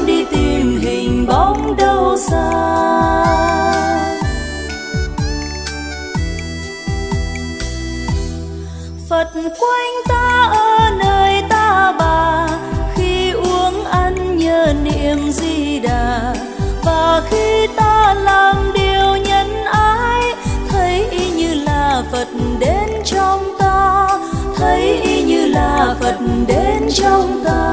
tâm đi tìm hình bóng đâu xa. Phật quanh ta ở nơi ta bà, khi uống ăn nhớ niệm Di Đà. Và khi ta làm điều nhân ái, thấy y như là Phật đến trong ta, thấy y như là Phật đến trong ta.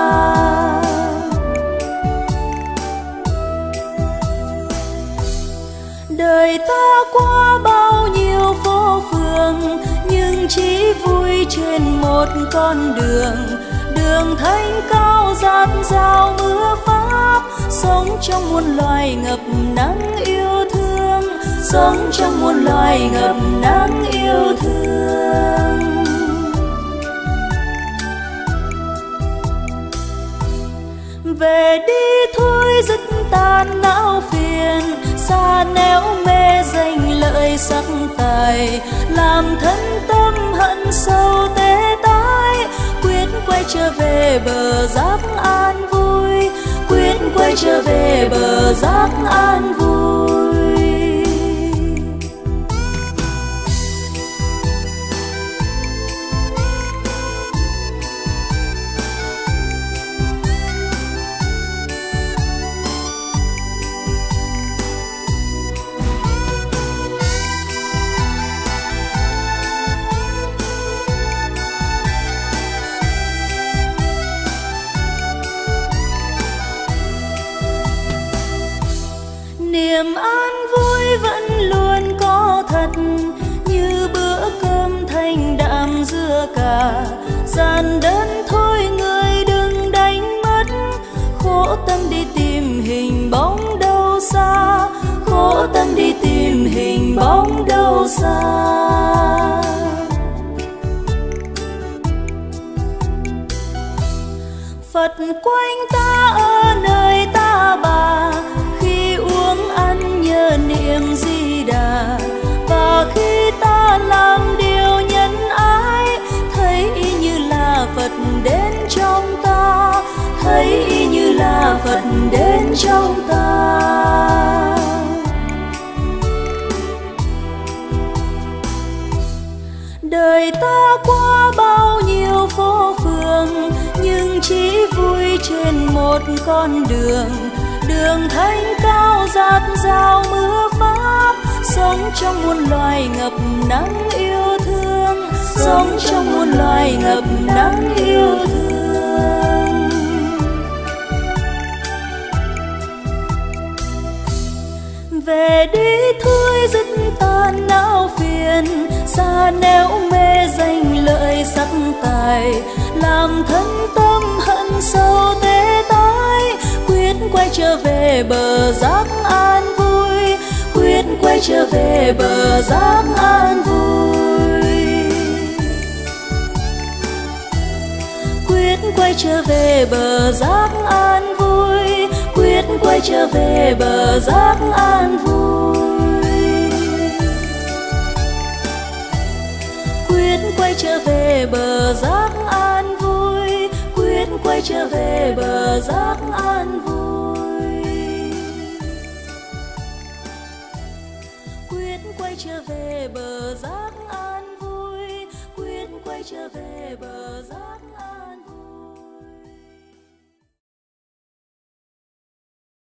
Đời ta qua bao nhiêu phố phường, nhưng chỉ vui trên một con đường. Đường thanh cao dạt dào mưa pháp, sống trong muôn loài ngập nắng yêu thương, sống trong muôn loài ngập nắng yêu thương. Về đi thôi dứt tan não phiền, xa nẻo mê danh lợi sắc tài, làm thân tâm hận sâu tê tái. Quyết quay trở về bờ giác an vui, quyết quay trở về bờ giác an vui. Niềm an vui vẫn luôn có thật, như bữa cơm thanh đạm dưa cà. Giản đơn thôi người đừng đánh mất, khổ tâm đi tìm hình bóng đâu xa, khổ tâm đi tìm hình bóng đâu xa. Phật quanh ta ở nơi ta bà, khi uống ăn nhớ niệm Di Đà. Và khi ta làm điều nhân ái, thấy y như là Phật đến trong ta, thấy y như là Phật đến trong ta. Đời ta qua bao nhiêu phố phường, nhưng chỉ vui trên một con đường. Đường thanh cao dạt dào mưa pháp, sống trong muôn loài ngập nắng yêu thương, sống trong muôn loài ngập nắng yêu thương. Về đi thôi dứt tan não phiền, xa nẻo mê danh lợi sắc tài, làm thân tâm hận sâu tê tái. Quyết quay trở về bờ giác an vui, quyết quay trở về bờ giác an vui. Quyết quay trở về bờ giác an vui, quyết quay trở về bờ giác an vui. Quyết quay trở về bờ giác an vui, quyết quay trở về bờ giác an vui. Quyết quay trở về bờ giác an vui, quyết quay trở về bờ giác an.